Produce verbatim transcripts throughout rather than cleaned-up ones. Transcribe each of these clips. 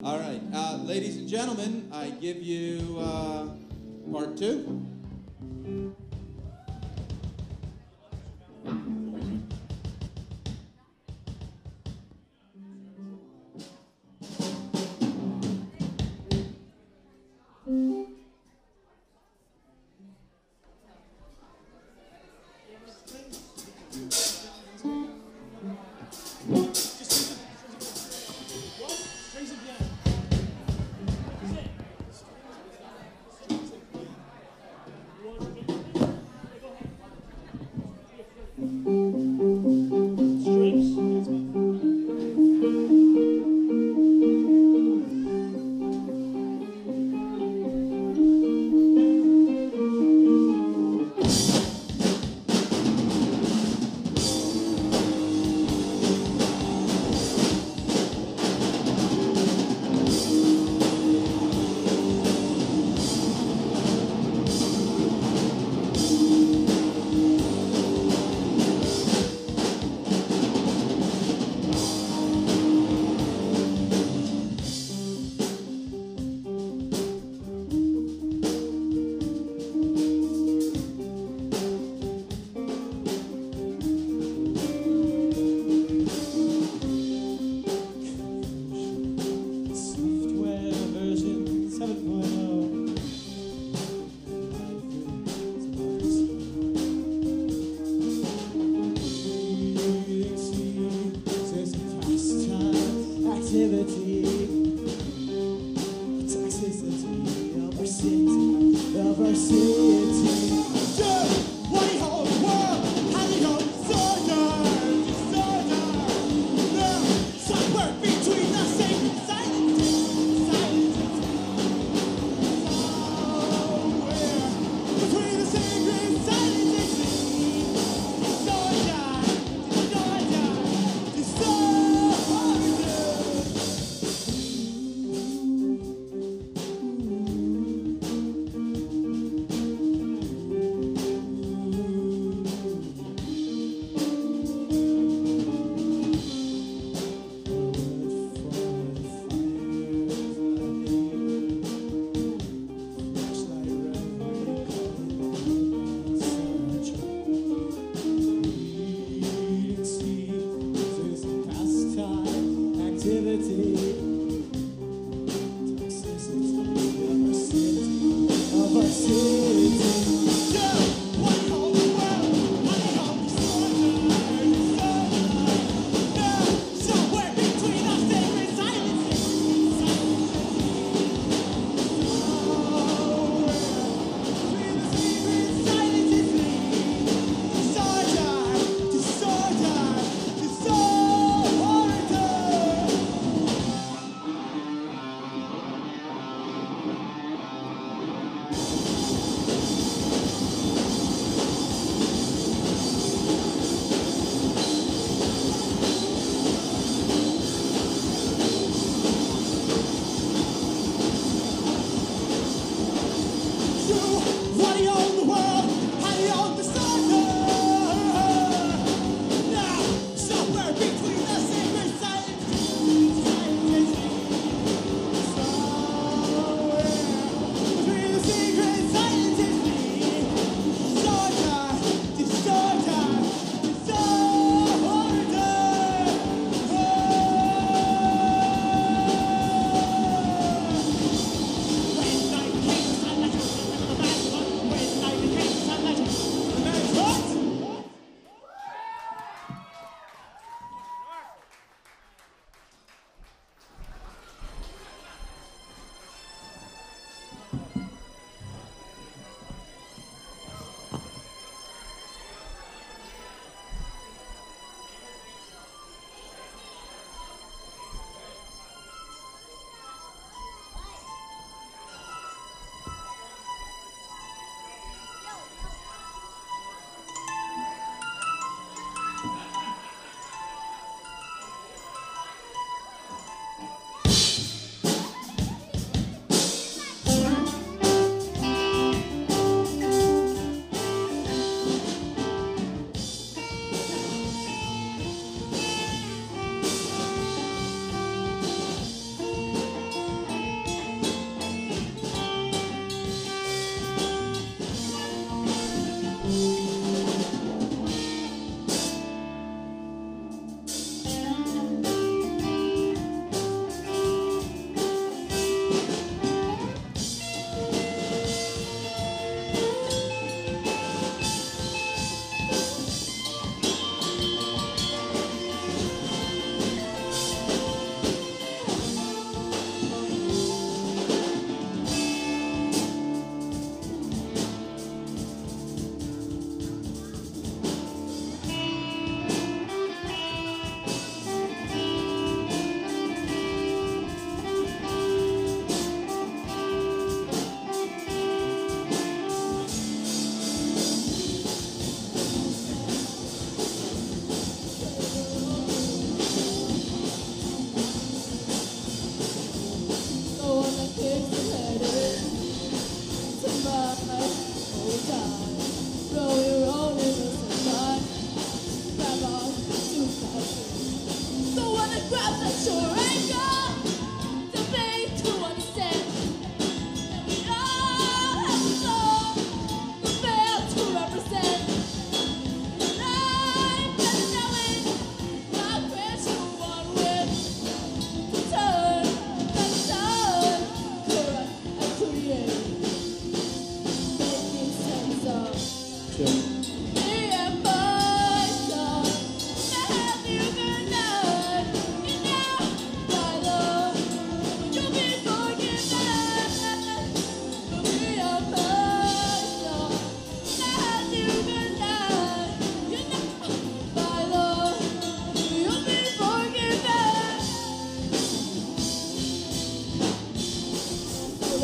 All right, uh, ladies and gentlemen, I give you uh, part two.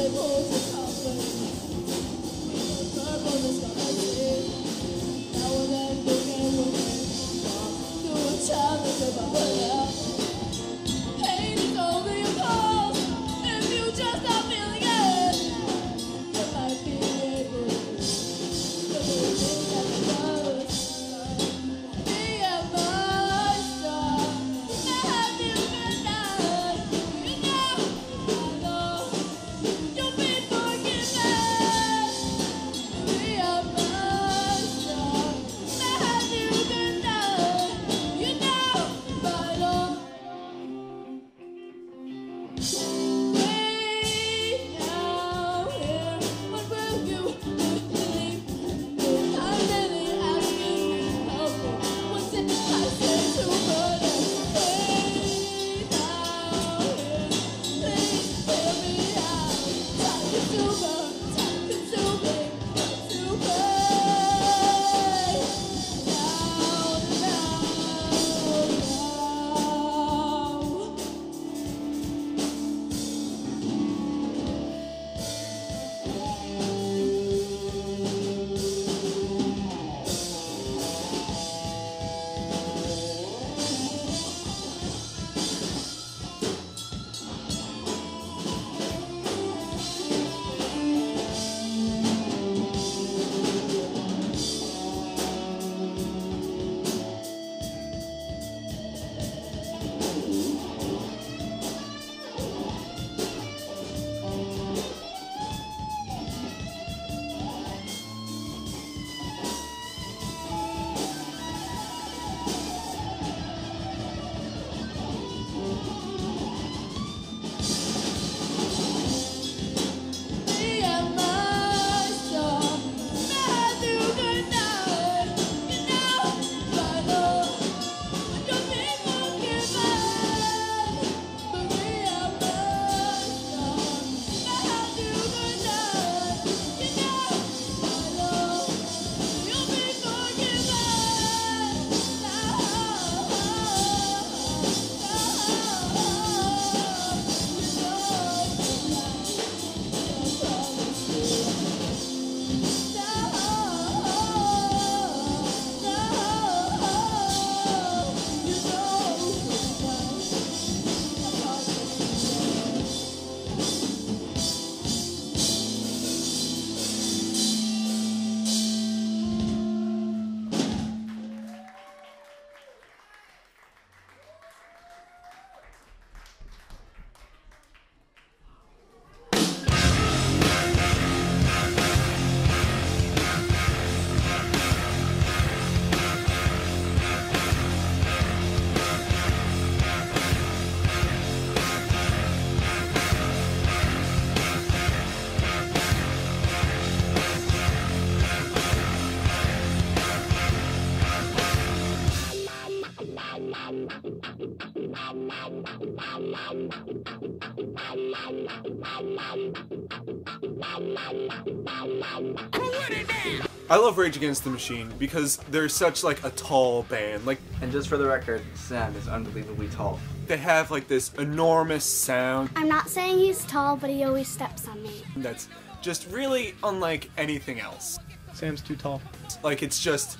I love Rage Against the Machine because they're such like a tall band. Like, and just for the record, Sam is unbelievably tall. They have like this enormous sound. I'm not saying he's tall, but he always steps on me. That's just really unlike anything else. Sam's too tall. Like, it's just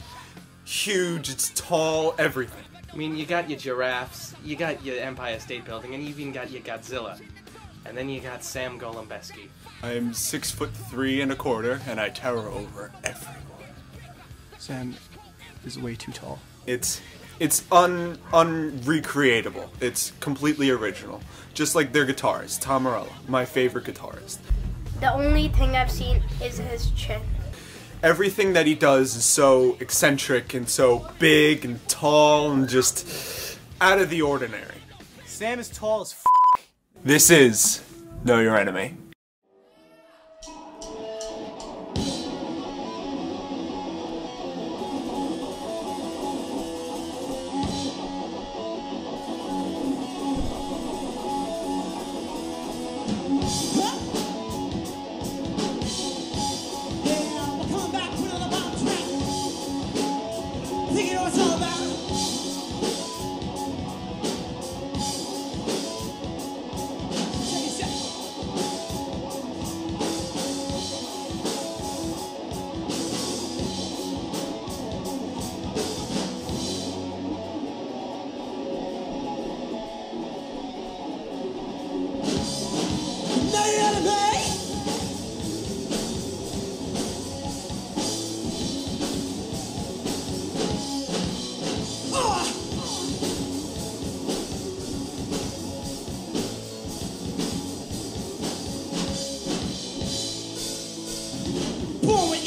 huge, it's tall, everything. I mean, you got your giraffes, you got your Empire State Building, and you even got your Godzilla. And then you got Sam Golembeski. I'm six foot three and a quarter, and I tower over everyone. Sam is way too tall. It's it's un unrecreatable. It's completely original. Just like their guitarist, Tom Morello, my favorite guitarist. The only thing I've seen is his chin. Everything that he does is so eccentric and so big and tall and just out of the ordinary. Sam is tall as f***. This is Know Your Enemy.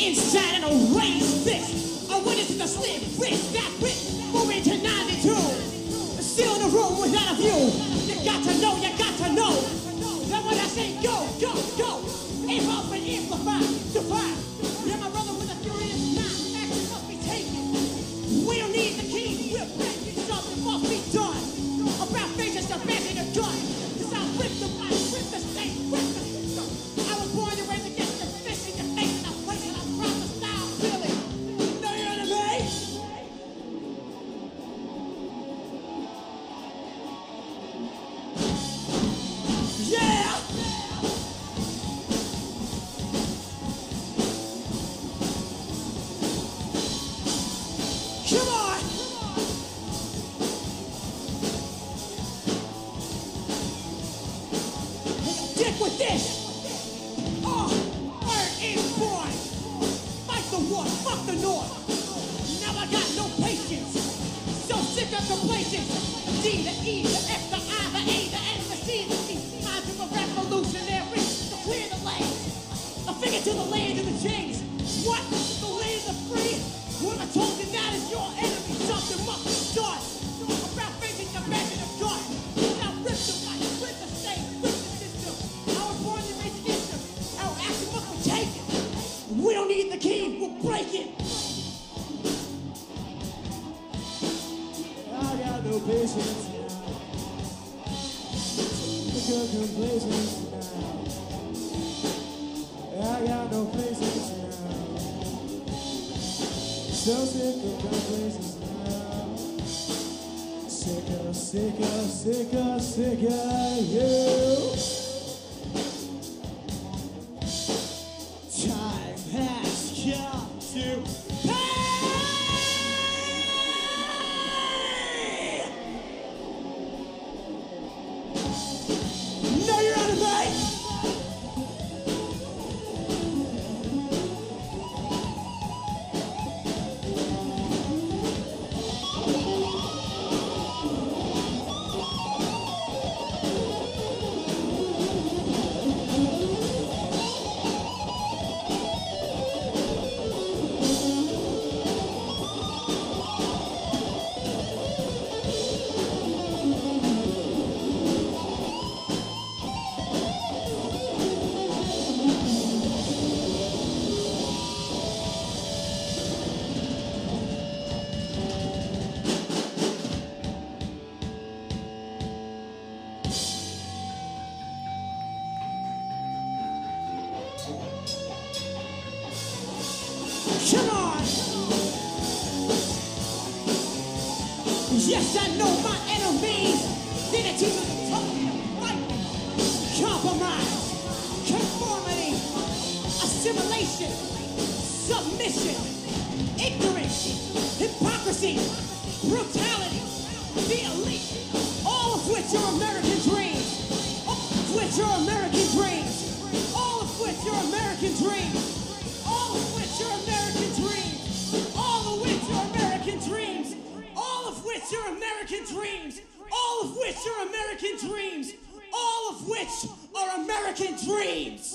inside and a raised fist. A witness to the slit wrist, that wit, moving to ninety-two. Still in the room without a view. You got to know, you got to know. That when I say go, go, go, aim up and amplify, defy. You're my brother with a furious mind. Action must be taken. We don't need the key. We're breaking something must be done. About faces to fancy the gun. Cause I rip the mic, rip the state, rip the system. I was born to raise against the fish in your face and I place it. I drop the style feeling. Know your enemy? Yeah! Come on! Dick with this! Oh, word is born! Fight the war, fuck the north! Now I got no patience! So sick of complacence! D, the E, the F, the I, the A, the N, the C, the C. Mind of a revolutionary to clear the lanes. A finger to the land of the chains. What? The land of the free? When I told you that is your enemy, something must be done. About facing the back of the gun. Now rip the fight, rip the state, rip the system. I was born to raise against them. Our action must be taken. We don't need the key, we'll break it. I got no patience now. Look at complacence now. I got no patience now. So sick of complacence now. Sicker, sicker, sicker, sicker, you. Time has come to pay. Know your enemy. Come on! Yes, I know my enemies. They're the teachers of total right. Compromise, conformity, assimilation, submission, ignorance, hypocrisy, brutality, the elite. All of which are American dreams. All of which are American dreams. All of which are American dreams. All of which are American dreams. All of which are American dreams. All of which are American dreams. All of which are American dreams. All of which are American dreams.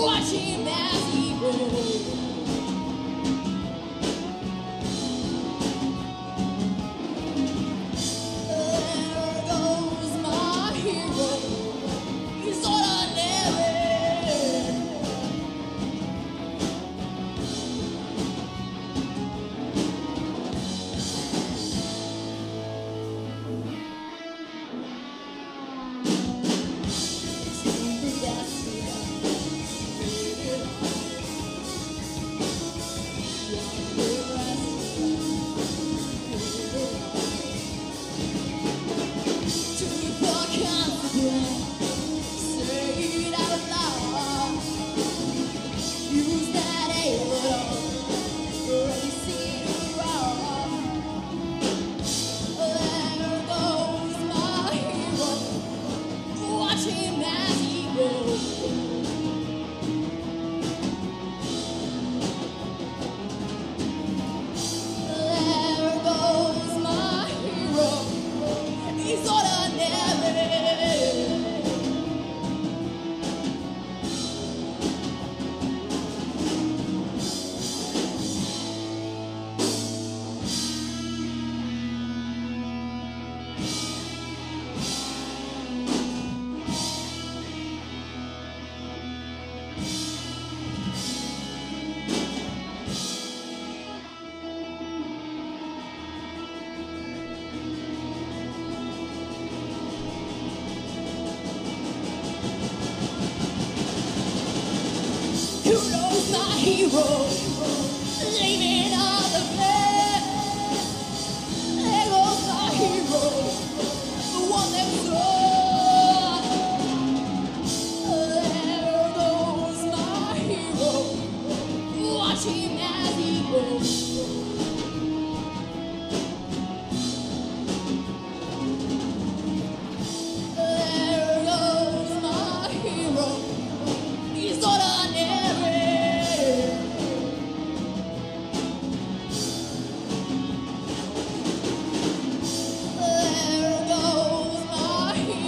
Watch him as he goes. There goes my hero. He's ordinary. Watch him as he goes. There goes my hero. He's ordinary. Who knows my hero? Leaving on the bed. There goes my hero, the one that saw. There goes my hero. Watch him as he goes. There goes my hero. He's ordinary. There goes my hero.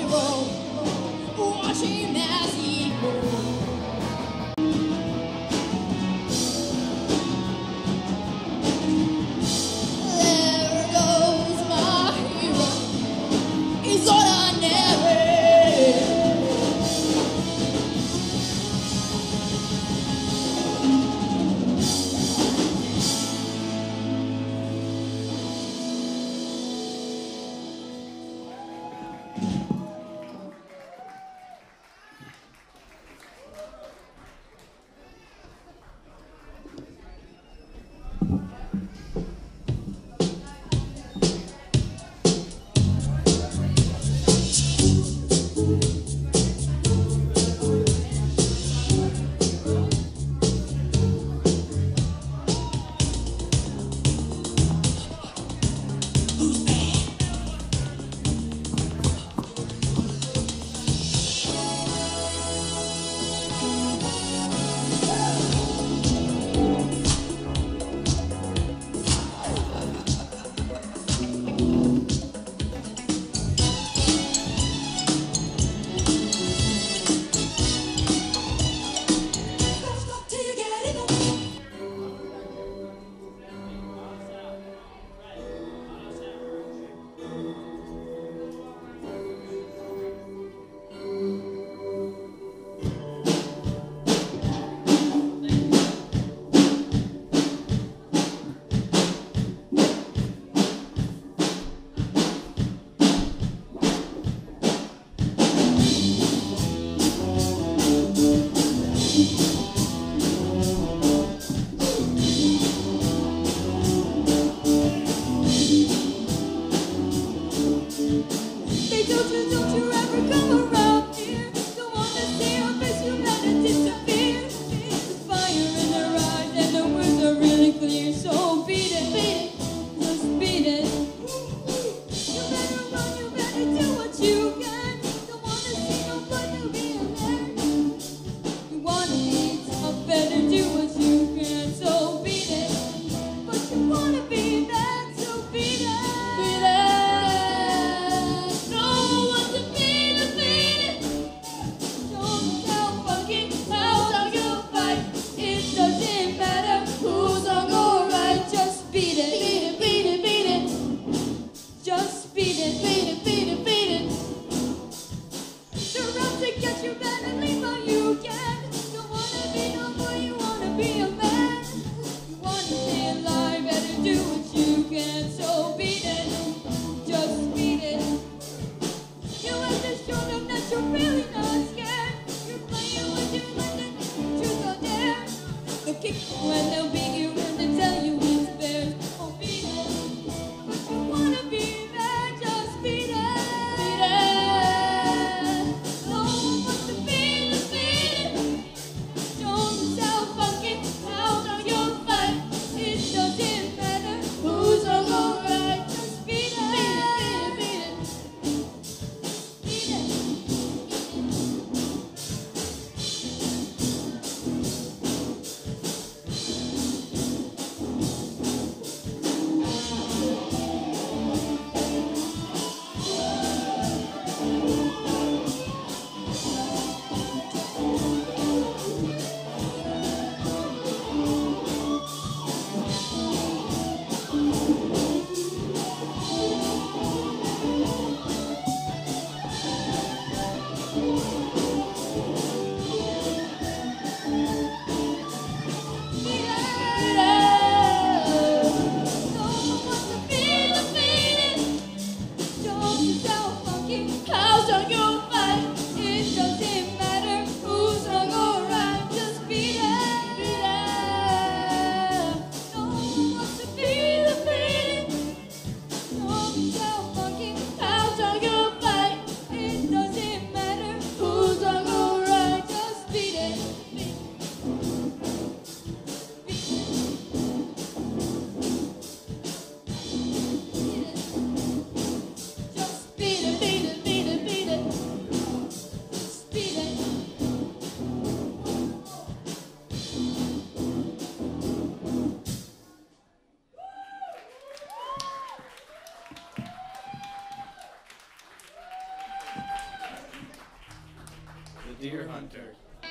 When they'll beat you and they tell you it's theirs. Oh, beat it. Wanna be there, just beat it. Beat it. No one wants to be defeated. Show yourself fucking out on your fight. It doesn't matter who's wrong or right. Just beat it. Beat it. Beat it. The Deer Hunter.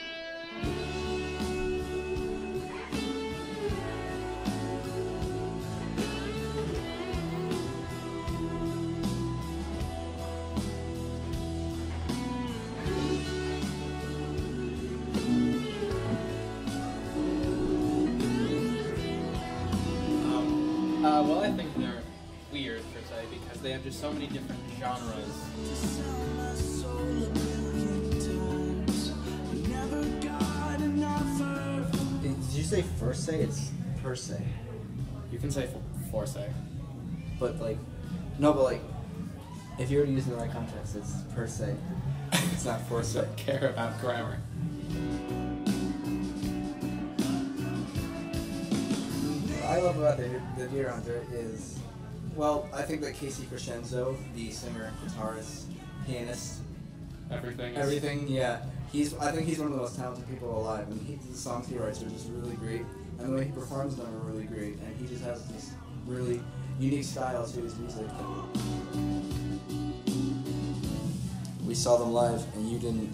Um, uh, well, I think they're weird per se because they have just so many different genres. Did you say first say? It's per se. You can say for se. But like, no, but like, if you were to use it in the right context, it's per se. It's not for se. Don't care about grammar. What I love about the, the Deer Hunter is, well, I think that Casey Crescenzo, the singer, guitarist, pianist, Everything. Is everything, yeah, he's. I think he's one of the most talented people alive, and he, the songs he writes are just really great, and the way he performs them are really great, and he just has this really unique style to his music. We saw them live, and you didn't.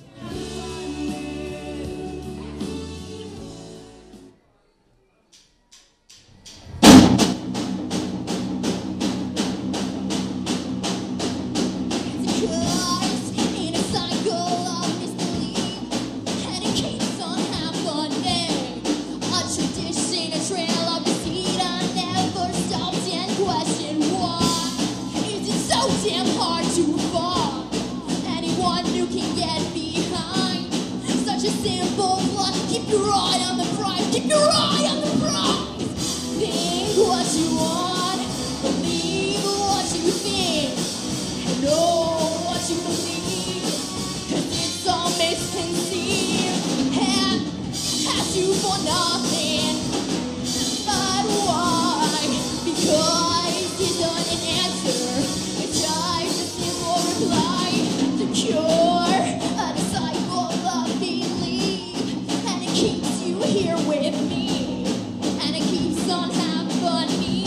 Keep your eye on the prize, keep your eye on the prize. Think what you want, believe what you think, and know what you believe, cause it's all misconceived, and has you for nothing. But why? Because it's not an answer, it's just a simple reply to cure a disciple of belief. Keeps you here with me, and it keeps on happening.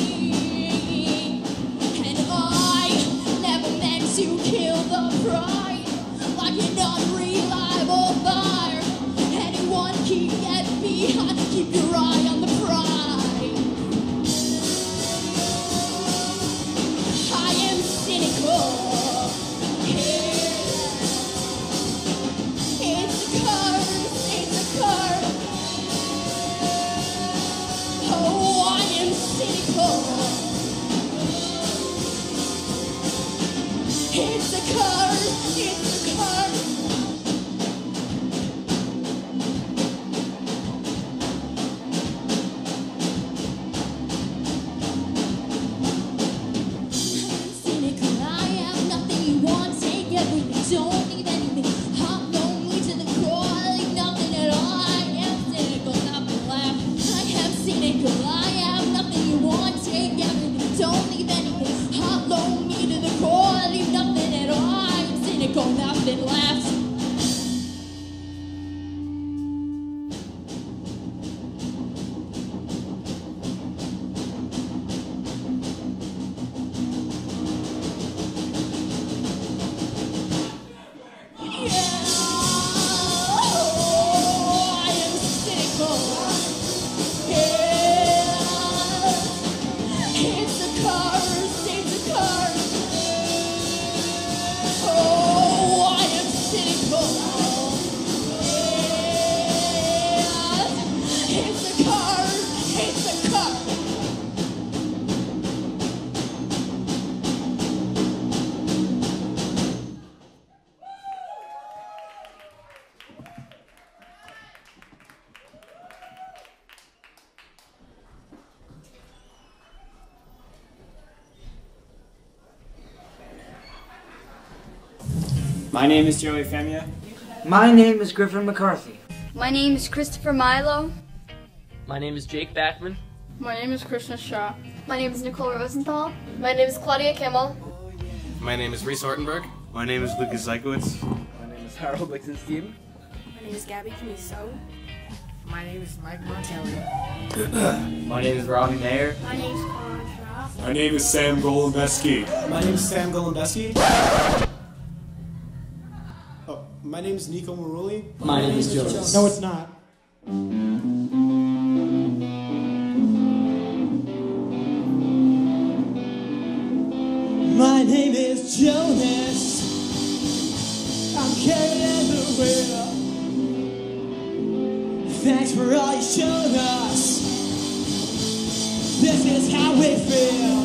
And I never meant to kill the pride like an unreliable fire. Anyone can get behind, keep your eye on the pride. I am cynical. It's a curse, it's a curse. Oh, I am cynical. It's a curse, it's a curse. My name is Joey Femia. My name is Griffin McCarthy. My name is Christopher Milo. My name is Jake Backman. My name is Krishna Shah. My name is Nicole Rosenthal. My name is Claudia Kimmel. My name is Reese Ortenberg. My name is Lucas Zykowitz. My name is Harold Lichtenstein. My name is Gabby Camiso. My name is Mike Montelli. My name is Robbie Mayer. My name is Colin Shaw. My name is Sam Golombeski. My name is Sam Golombeski. Oh, my name is Nico Maruli. My name is Jonas. No, it's not. My name is Jonas. I'm carrying the wheel. Thanks for all you showed us. This is how we feel.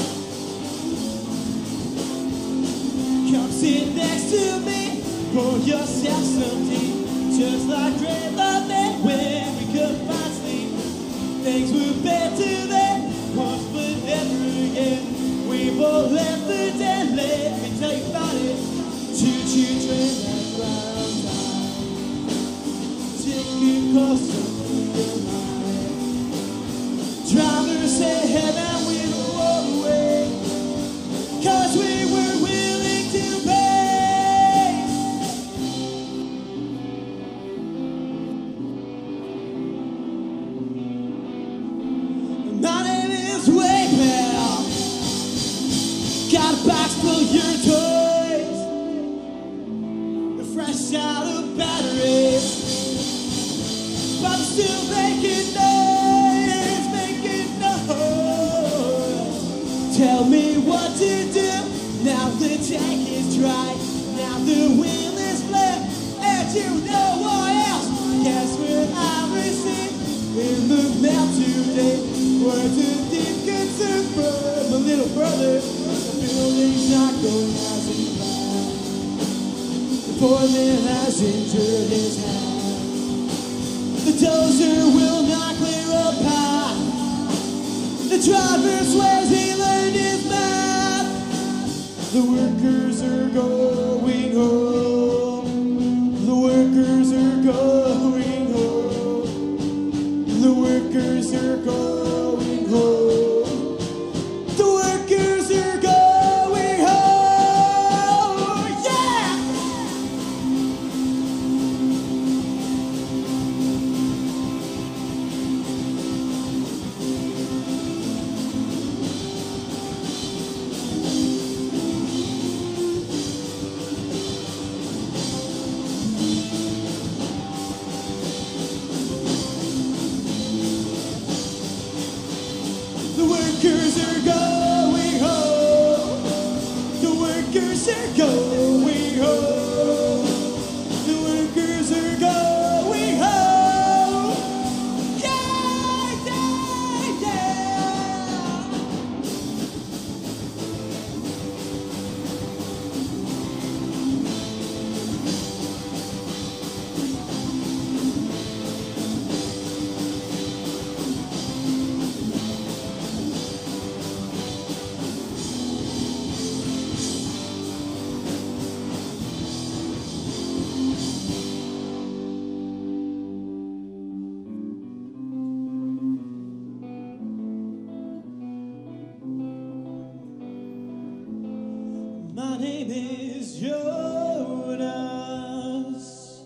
Come sit next to me. Pour yourself some tea. Just like great love men when we could find sleep. Things were better then, once but never again. We both left the dead, let me tell you about it. Choo-choo train that round time. Take it closer to your mind. Drivers said and we rode away. Cause we were willing to pay. My name is Waypal. Got a box full of your toys. They're fresh out of batteries, but I'm still making noise, making noise. Tell me what to do. Now the tank is dry. Now the wheel is flat. And you know what else? Guess what I received in the mail today? Words of deep concern from my little brother. Building's not going as he planned. The poor man has injured his hand. The dozer will not clear a path. The driver swears he learned his math. The workers are going home. The workers are going home. The workers are going home. The workers are going The workers are going home. The workers are going home. The workers are going home. Yeah, yeah, yeah. My name is Jonas.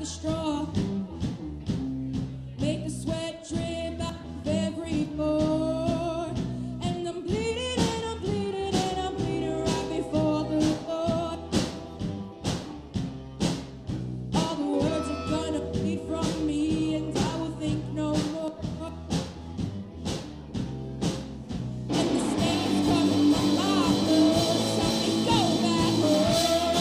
the straw. Make the sweat drip out of every pore. And I'm bleeding and I'm bleeding and I'm bleeding right before the Lord. All the words are gonna bleed from me and I will think no more. And the stains coming from my blood, tell me go back home.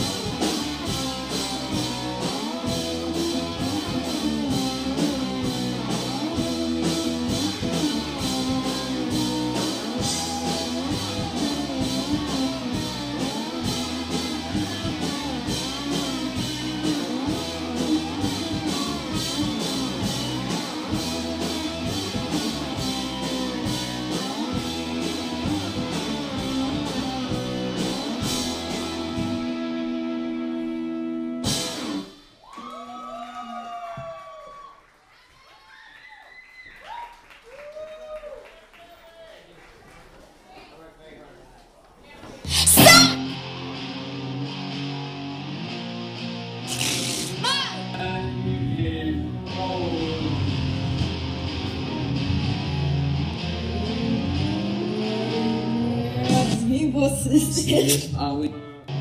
Yes, are we?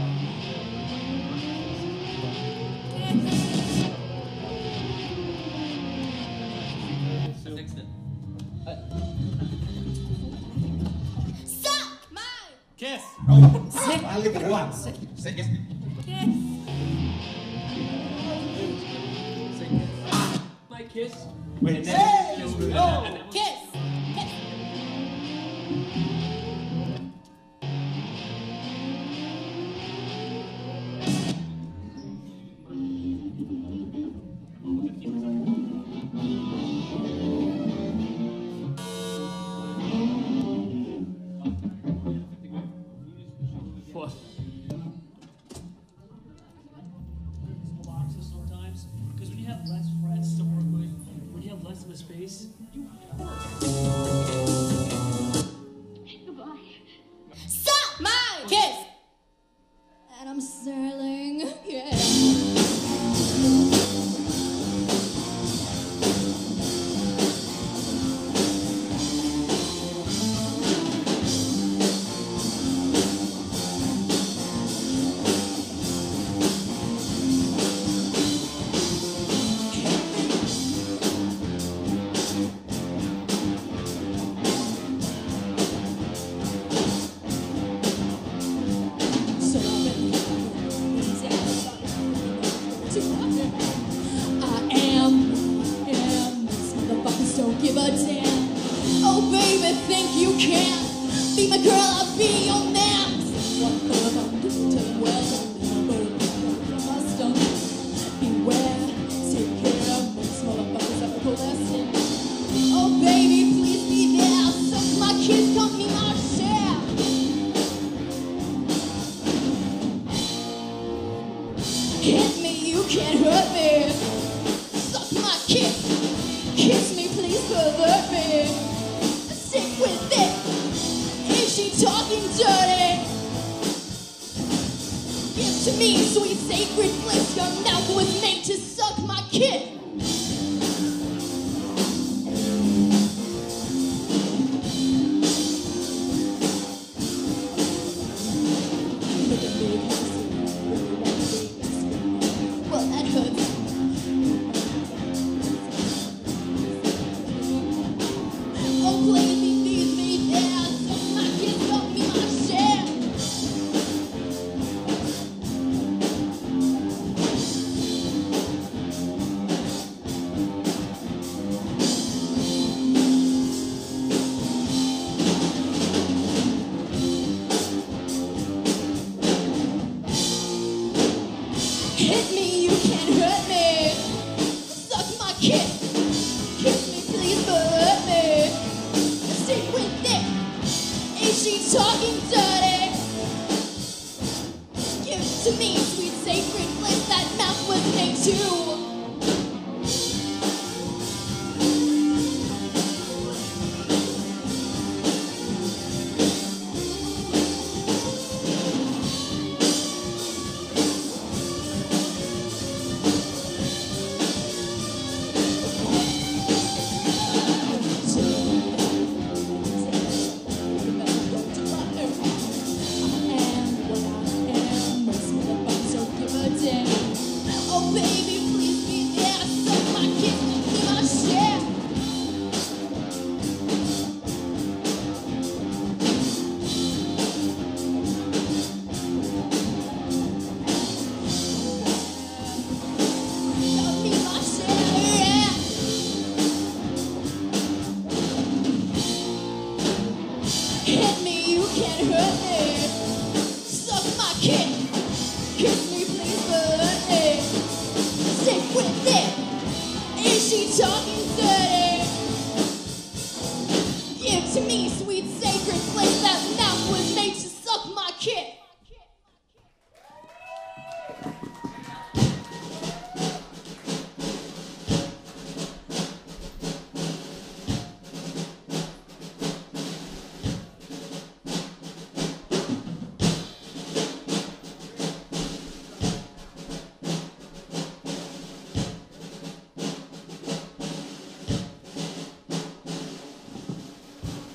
Suck my kiss. Sick. I live in one. Sick. Sick. kiss. My kiss. Wait. And Hey! then, and then, Oh, and then, kiss. Kiss. What? Boxes sometimes, because when you have less friends to work with, when you have less of a space, you Goodbye. Suck my kiss. And I'm sterling. Yeah. So I've been I am, am, these motherfuckers don't give a damn. Oh baby, think you can be my girl, I'll be your man. What the I'm doing to the world, I must don't beware, take care of these motherfuckers that are molesting. Oh baby, please be there, suck my kids, come be my share. Hit me, you can't hurt me. Suck my kick. Kiss me, please pervert me. Stick with it. Is she talking dirty? Give to me, sweet sacred bliss. Your mouth was made to suck my kick. Well, that hurts. Oh, please, please, me there. Suck my kids, don't be my share. Hit me, you can't hurt me. Suck my kick. Kiss me, please, but hurt me. Stick with it. Is she talking dirty? Give it to me, sweet sacred bliss. That mouth was made to.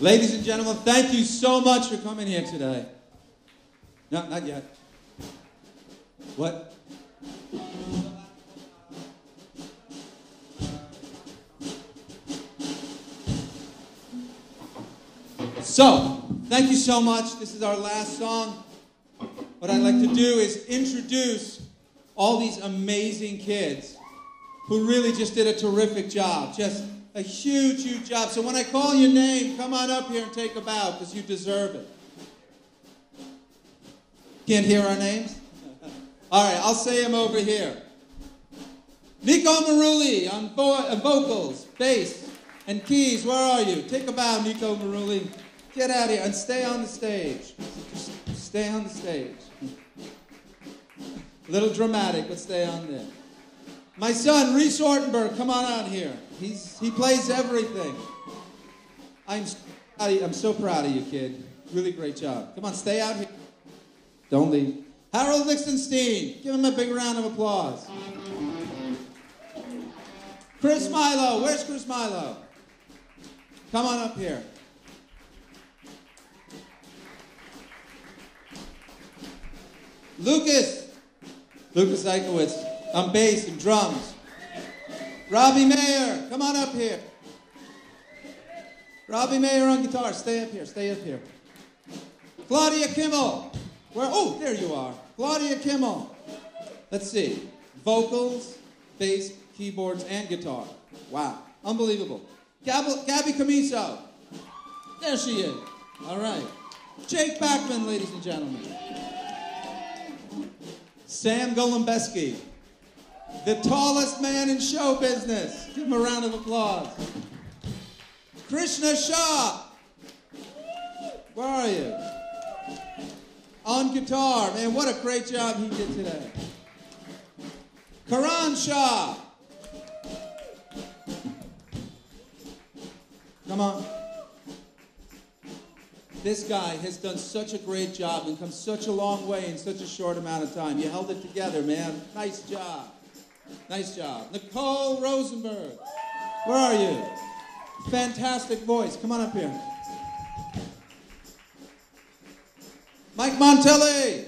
Ladies and gentlemen, thank you so much for coming here today. No, not yet. What? So, thank you so much. This is our last song. What I'd like to do is introduce all these amazing kids who really just did a terrific job. Just a huge, huge job. So when I call your name, come on up here and take a bow because you deserve it. Can't hear our names? All right, I'll say them over here. Nico Maruli on vo- uh, vocals, bass, and keys. Where are you? Take a bow, Nico Maruli. Get out of here and stay on the stage. Just stay on the stage. A little dramatic, but stay on there. My son, Reese Ortenberg, come on out here. He's, he plays everything. I'm, I'm so proud of you, kid. Really great job. Come on, stay out here. Don't leave. Harold Lichtenstein, give him a big round of applause. Chris Milo, where's Chris Milo? Come on up here. Lucas, Lucas Eikowitz on bass and drums. Robbie Mayer, come on up here. Robbie Mayer on guitar, stay up here, stay up here. Claudia Kimmel, where, oh, there you are. Claudia Kimmel. Let's see, vocals, bass, keyboards, and guitar. Wow, unbelievable. Gabby, Gabby Camiso, there she is. All right. Jake Backman, ladies and gentlemen. Sam Golombeski, the tallest man in show business. Give him a round of applause. Krishna Shah, where are you? On guitar, man, what a great job he did today. Karan Shah. Come on. This guy has done such a great job and come such a long way in such a short amount of time. You held it together, man. Nice job. Nice job. Nicole Rosenberg. Where are you? Fantastic voice. Come on up here. Mike Montelli.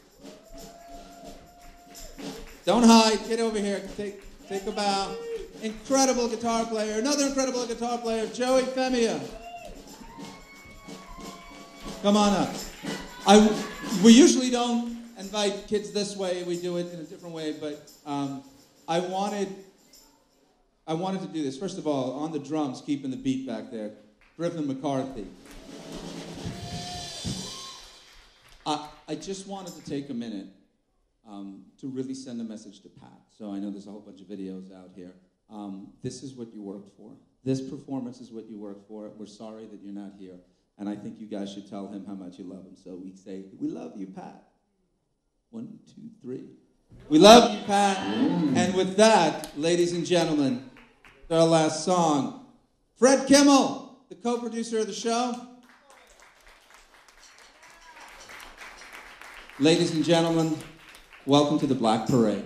Don't hide. Get over here. Take, take a bow. Incredible guitar player. Another incredible guitar player, Joey Femia. Come on up. I, we usually don't invite kids this way. We do it in a different way, but um, I wanted I wanted to do this. First of all, on the drums, keeping the beat back there, Griffin McCarthy. I, I just wanted to take a minute um, to really send a message to Pat. So I know there's a whole bunch of videos out here. Um, this is what you worked for. This performance is what you worked for. We're sorry that you're not here. And I think you guys should tell him how much you love him. So we say, we love you, Pat. One, two, three. We love you, Pat. And with that, ladies and gentlemen, our last song. Fred Kimmel, the co-producer of the show. Ladies and gentlemen, welcome to the Black Parade.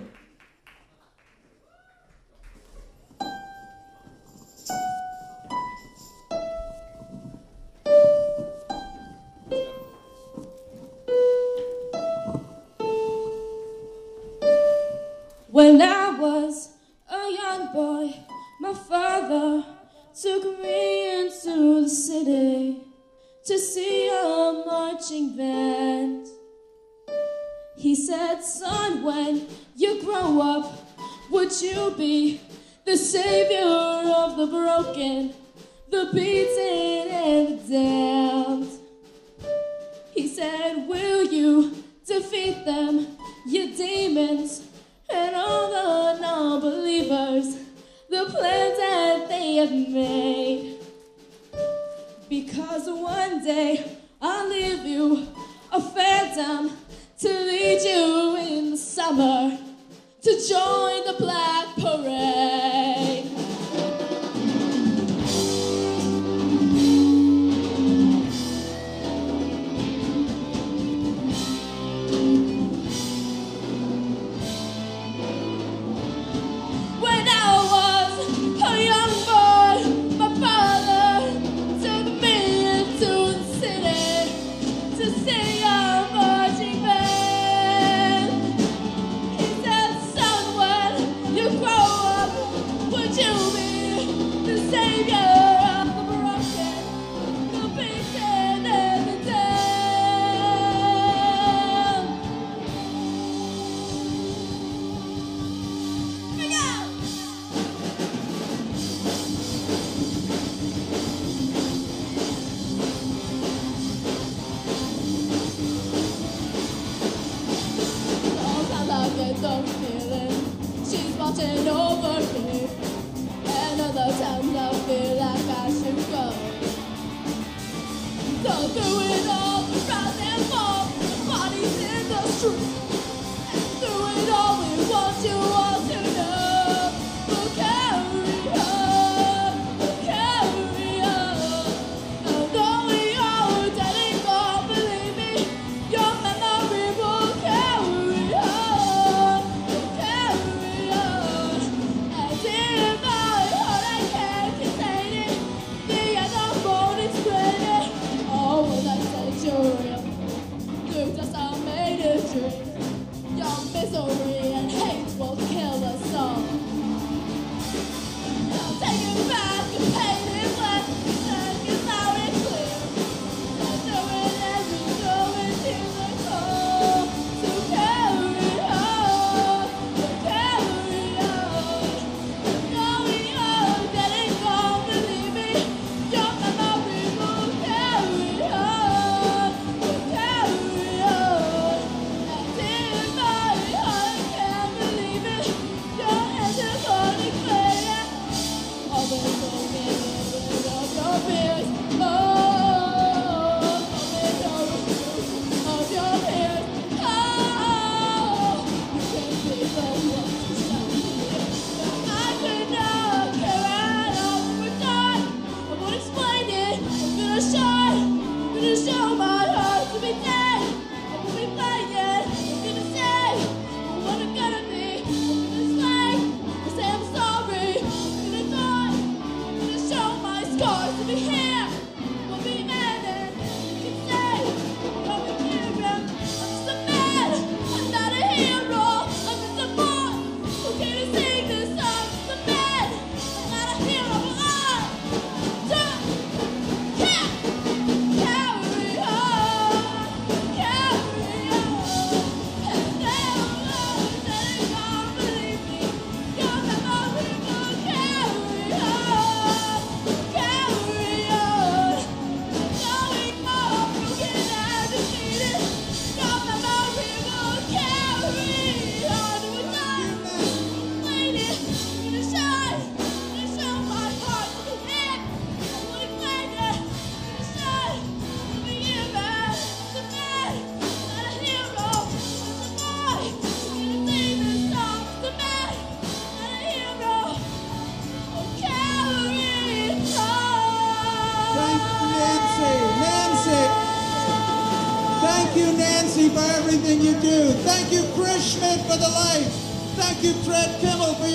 When I was a young boy, my father took me into the city to see a marching band. He said, son, when you grow up, would you be the savior of the broken, the beaten and the damned? He said, will you defeat them, your demons, and all the non-believers, the plans that they have made? Because one day I'll leave you a phantom to lead you in the summer to join the Black Parade. When I was a young boy, my father took me Watching over me, and other times I feel like I should go. So through it all, the rise and fall, the bodies in the street, and through it all, we want you all to know. We'll carry on, we'll carry on. Although we are dead and gone, believe me, your memory will carry on, will carry on. And in my heart I can't contain it, the end of won't explain it. Oh, when I said you're real, through just I made a dream. Your misery and hate will kill us all. Now take it back and paint it black, and it's loud and clear. Let's do it as we do it till the core. So carry on, so carry on. Though we are dead and gone, believe me, your memory will carry on, will carry on. And in my heart I can't believe it, your hands are gonna clear it. All the broken rid of your fears, oh, open doors of your fears, oh, you can't be the one to stop me. I could not care at all, we're done. I won't explain it, I'm gonna shine, I'm gonna show my heart to be dead. I won't be playing, I'm gonna say what I'm gonna be, I'm gonna slay, I say I'm sorry, I'm gonna die, I'm gonna show my scars to be here. We'll be men and you can say, I'm a hero, I'm just a man, I'm not a hero, I'm just a boy who came to sing this song. I'm just a man, I'm not a hero, I just can't carry on, carry on. And now I'm letting go, believe me, your memory will carry on, carry on. Knowing more broken and defeated, your memory will carry on. We're done, explain it, I'm gonna shine, I'm gonna show my heart to be here. I won't explain it, I'm gonna shine, I'm gonna be here, man. I'm a man, not a hero, I'm a boy. I'm gonna sing this song, I'm a man, not a hero. Oh, carry on. Thank you, Nancy. Nancy. Thank you, Nancy, for everything you do. Thank you, Chris Schmidt, for the lights. Thank you, Fred Kimmel, for